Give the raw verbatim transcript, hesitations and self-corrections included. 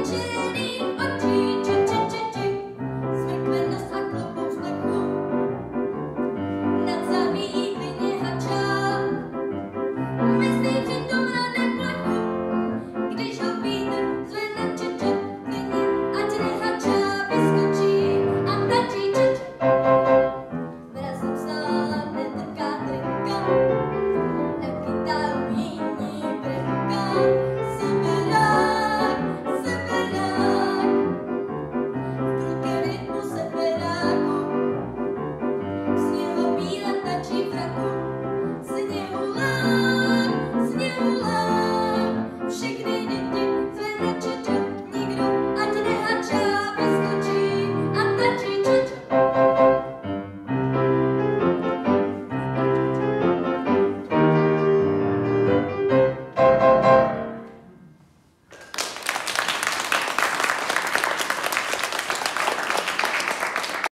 černých očí, či, či, či, či, smrkne nos a klobouk z plechu, nad zamí klidně hačá, myslí přitom na neplechu, když ho vítr zvedne, či, či, klidně, ať nehačá, vyskočí a tačí, či, či. Mrazem stála netrká trika, na kytaru jiní brká.